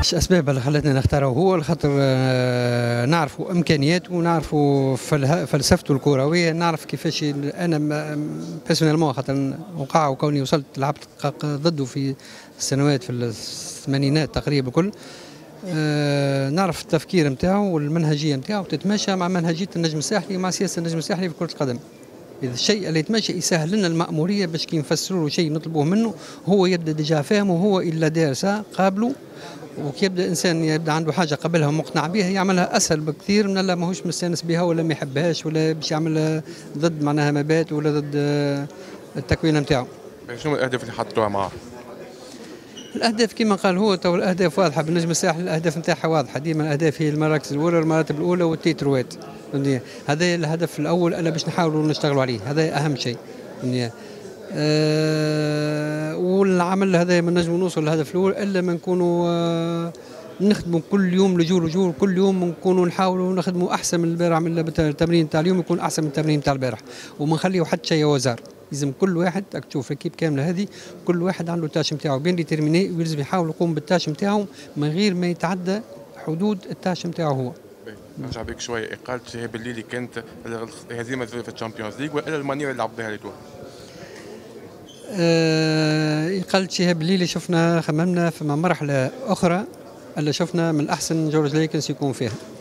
ايش اسباب اللي خلتني نختاره هو لخاطر نعرفوا امكانياته ونعرفوا فلسفته الكرويه، نعرف كيفاش انا بيرسونيلمون خاطر وقع وكوني وصلت لعبت ضده في السنوات في الثمانينات تقريبا كل. نعرف التفكير نتاعو والمنهجيه نتاعو تتماشى مع منهجيه النجم الساحلي ومع سياسه النجم الساحلي في كره القدم. إذا الشيء اللي يتمشى يسهل لنا المأمورية باش كي نفسروا له شيء نطلبوه منه هو يبدا ديجا فاهمه، هو إلا دارسه قابله، وكي يبدا الانسان يبدا عنده حاجه قبلها ومقنع بها يعملها اسهل بكثير من اللي ماهوش مستانس بها ولا ما يحبهاش ولا باش يعملها ضد معناها مبادئ ولا ضد التكوين نتاعو. شنو الاهداف اللي حطوها معاه؟ الاهداف كما قال هو تو الاهداف واضحه بالنسبه للساحل، الاهداف نتاعها واضحه ديما، الاهداف هي المراكز الاولى والمراتب الاولى والتيتروات. هذا الهدف الاول الا باش نحاولوا نشتغلوا عليه، هذا اهم شيء. والعمل هذا ما نجموا نوصل للهدف الاول الا ما نكونوا نخدموا كل يوم لجول لجول، كل يوم نكونوا نحاولوا نخدموا احسن من البارح، من التمرين تاع اليوم يكون احسن من التمرين تاع البارح، وما نخليوا حتى شيء وزار. لازم كل واحد تشوف اكيب كامله هذه كل واحد عنده التاش نتاعو بين ديتيرميني، ولازم يحاول يقوم بالتاش نتاعو من غير ما يتعدى حدود التاش نتاعو هو. نرجع بك شويه، اقاله شهاب الليلي كانت الهزيمه في الشامبيونز ليغ والا المانيير اللي لعب بها لتوا؟ إقالة شهاب الليلي شفنا خممنا في مرحلة أخرى اللي شفنا من أحسن جورج ليكنس يكون فيها.